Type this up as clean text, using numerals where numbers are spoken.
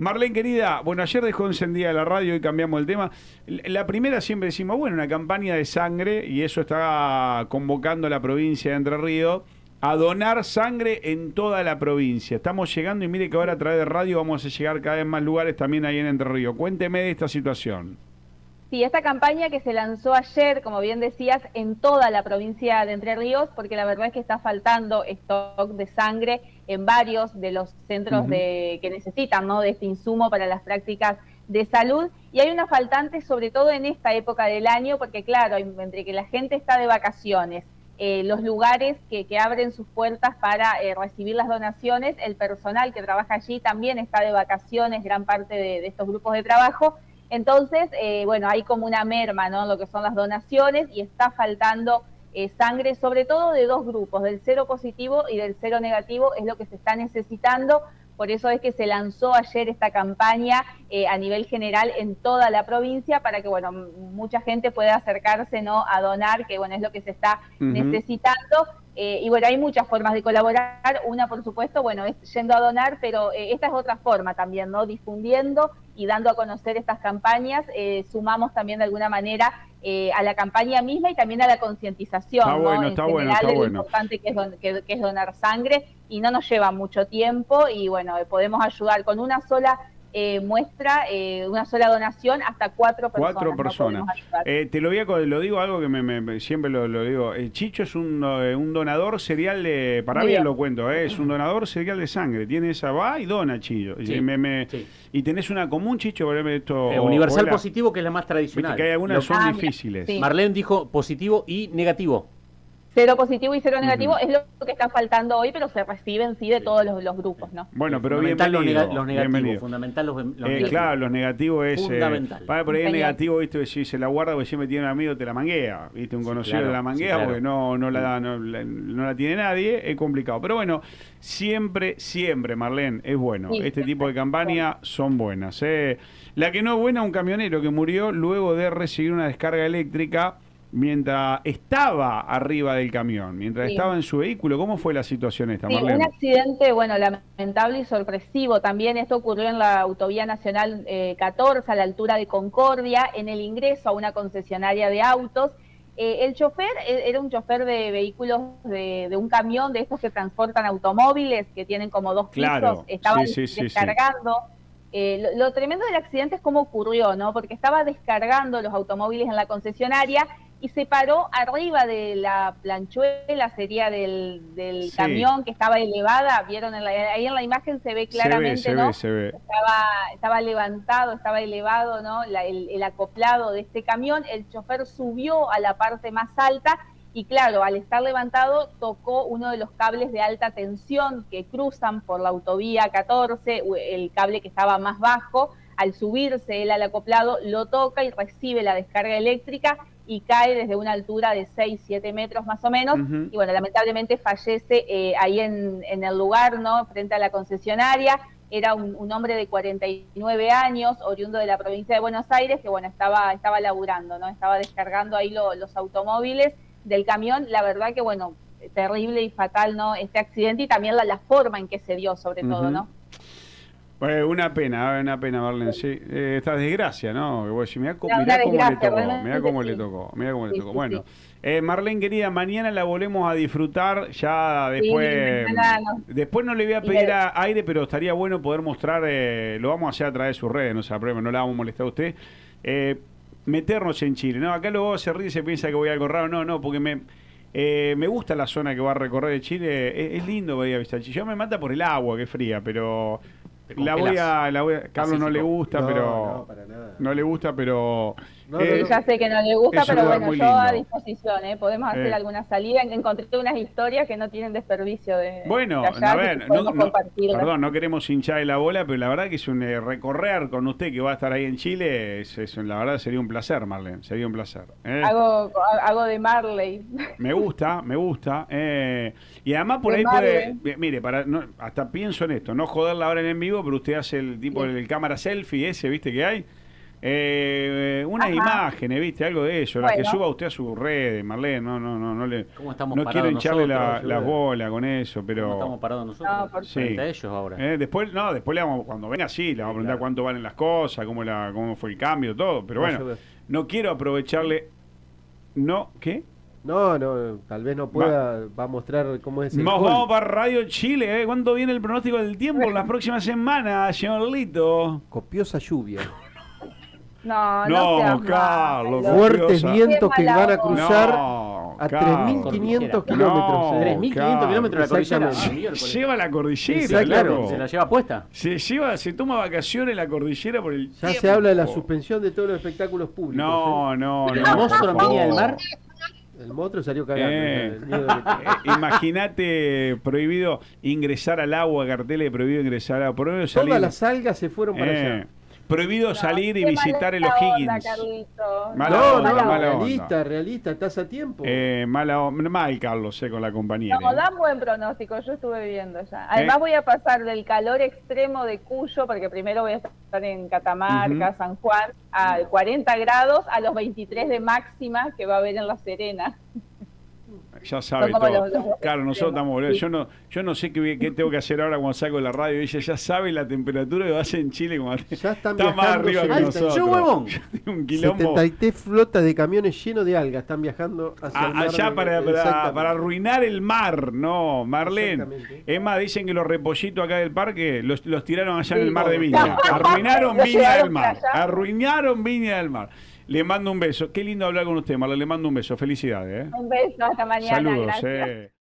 Marlene, querida, bueno, ayer dejó encendida la radio y cambiamos el tema. La primera siempre decimos, bueno, una campaña de sangre, y eso está convocando a la provincia de Entre Ríos a donar sangre en toda la provincia. Estamos llegando y mire que ahora a través de radio vamos a llegar cada vez más lugares también ahí en Entre Ríos. Cuénteme de esta situación. Sí, esta campaña que se lanzó ayer, como bien decías, en toda la provincia de Entre Ríos, porque la verdad es que está faltando stock de sangre en varios de los centros que necesitan, ¿no?, de este insumo para las prácticas de salud. Y hay una faltante sobre todo en esta época del año, porque claro, entre que la gente está de vacaciones, los lugares que abren sus puertas para recibir las donaciones, el personal que trabaja allí también está de vacaciones, gran parte de estos grupos de trabajo. Entonces, bueno, hay como una merma, ¿no?, en lo que son las donaciones, y está faltando sangre, sobre todo de dos grupos, del cero positivo y del cero negativo, es lo que se está necesitando. Por eso es que se lanzó ayer esta campaña a nivel general en toda la provincia para que, bueno, mucha gente pueda acercarse, ¿no?, a donar, que, bueno, es lo que se está necesitando. Y bueno, hay muchas formas de colaborar. Una, por supuesto, bueno, es yendo a donar, pero esta es otra forma también, ¿no?, difundiendo y dando a conocer estas campañas. Sumamos también de alguna manera a la campaña misma y también a la concientización, Está ¿no?, bueno, en está general, bueno, está de lo bueno. importante que es donar sangre, y no nos lleva mucho tiempo, y bueno, podemos ayudar con una sola muestra, una sola donación, hasta 4 personas. 4 personas. Te lo digo algo que siempre lo digo. Chicho es un donador serial de, para mí lo cuento, es un donador serial de sangre. Tiene esa, va y dona, Chicho. Sí, sí. Y tenés una común, Chicho, esto, universal positivo, que es la más tradicional. Viste que hay algunas que son difíciles. Sí. Marlene dijo positivo y negativo. Cero positivo y cero negativo es lo que está faltando hoy, pero se reciben, sí, de todos los grupos, ¿no? Bueno, pero fundamental bienvenido. Los negativos, fundamental los negativos. Claro, los negativos es... fundamental. Por ahí es negativo, ¿viste? Si se la guarda, porque siempre tiene un amigo, te la manguea, ¿viste? Un conocido de la manguea, porque no la tiene nadie, es complicado. Pero bueno, siempre, Marlene, es bueno. Sí, este tipo de campañas son buenas. La que no es buena, un camionero que murió luego de recibir una descarga eléctrica mientras estaba arriba del camión, mientras estaba en su vehículo. ¿Cómo fue la situación esta, Marlene? Un accidente, bueno, lamentable y sorpresivo también. Esto ocurrió en la Autovía Nacional 14, a la altura de Concordia, en el ingreso a una concesionaria de autos. El chofer era un chofer de vehículos de un camión de estos que transportan automóviles, que tienen como 2 pisos. Estaba descargando. Lo tremendo del accidente es cómo ocurrió, ¿no? Porque estaba descargando los automóviles en la concesionaria y se paró arriba de la planchuela, sería del camión, que estaba elevada. Vieron ahí en la imagen se ve claramente, ¿no? Se ve. Estaba levantado, estaba elevado, ¿no?, el acoplado de este camión. El chofer subió a la parte más alta y, claro, al estar levantado tocó uno de los cables de alta tensión que cruzan por la autovía 14, el cable que estaba más bajo. Al subirse él al acoplado, lo toca y recibe la descarga eléctrica y cae desde una altura de 6-7 metros más o menos. Y bueno, lamentablemente fallece ahí en el lugar, ¿no?, frente a la concesionaria. Era un hombre de 49 años, oriundo de la provincia de Buenos Aires, que bueno, estaba laburando, ¿no?, estaba descargando ahí los automóviles del camión. La verdad que, bueno, terrible y fatal, ¿no?, este accidente, y también la forma en que se dio, sobre todo, ¿no? Una pena, Marlene, sí. Esta desgracia, ¿no? Mirá cómo le tocó. Bueno, Marlene, querida, mañana la volvemos a disfrutar, ya después. Después no le voy a pedir aire, pero estaría bueno poder mostrar, lo vamos a hacer a través de sus redes, no se apreme, no la vamos a molestar a usted. Meternos en Chile, ¿no? Acá luego se ríe y se piensa que voy a algo raro. No, porque me gusta la zona que va a recorrer de Chile. Es lindo ir a visitar Chile. Yo me mata por el agua, que es fría, pero la voy a Carlos no le gusta, pero para nada. No le gusta, pero ya sé que no le gusta, pero bueno, yo a lindo. disposición, podemos hacer alguna salida. Encontré unas historias que no tienen desperdicio bueno, de allá, a ver, perdón, no queremos hinchar la bola, pero la verdad que es un recorrer con usted que va a estar ahí en Chile, la verdad sería un placer, Marlene, sería un placer. Hago de Marley. Me gusta. Y además por ahí puede, mire, hasta pienso en esto, no joderla ahora en vivo, pero usted hace el tipo el cámara selfie ese, ¿viste que hay? Unas imágenes, ¿viste? Algo de eso. Las que suba usted a sus redes, Marlene. No quiero hincharle la bola con eso, pero... ¿Cómo estamos parados nosotros? Frente a ellos ahora. Después le vamos, cuando venga sí, le vamos a preguntar cuánto valen las cosas, cómo fue el cambio, todo. Pero bueno, no quiero aprovecharle... ¿Qué? No, tal vez no pueda, va a mostrar cómo es el Nos vamos para Radio Chile, ¿Cuándo viene el pronóstico del tiempo? En las próximas semanas, señor Lito. Copiosa lluvia. No, Carlos. Fuertes vientos que van a cruzar a 3.500 kilómetros. 3.500 kilómetros la cordillera. Lleva la cordillera, claro. Se la lleva puesta. Se toma vacaciones la cordillera por el tiempo. Se habla de la suspensión de todos los espectáculos públicos. No. ¿El monstruo en Viña del Mar? El monstruo salió cagando. Imagínate, prohibido ingresar al agua, carteles de prohibido ingresar al agua. Prohibido salir. Todas las algas se fueron para allá. Prohibido salir y visitar el O'Higgins. Realista, estás a tiempo. Mal, Carlos, con la compañía. No, dan buen pronóstico, yo estuve viendo ya. Además voy a pasar del calor extremo de Cuyo, porque primero voy a estar en Catamarca, San Juan, a 40 grados, a los 23 de máxima que va a haber en La Serena. Ya sabe todo. Claro, nosotros estamos volviendo. Yo no sé qué tengo que hacer ahora cuando salgo de la radio. Ella ya sabe la temperatura que va a ser en Chile. Ya están está más arriba que nosotros. Yo, huevón. 73 flotas de camiones llenos de algas están viajando hacia el mar. Allá para arruinar el mar. No, Marlene. Es más, dicen que los repollitos acá del parque los tiraron allá en el mar de Viña. Arruinaron Viña del Mar. Arruinaron Viña del Mar. Le mando un beso. Qué lindo hablar con usted, Marlene. Le mando un beso. Felicidades. Un beso. Hasta mañana. Saludos. Gracias.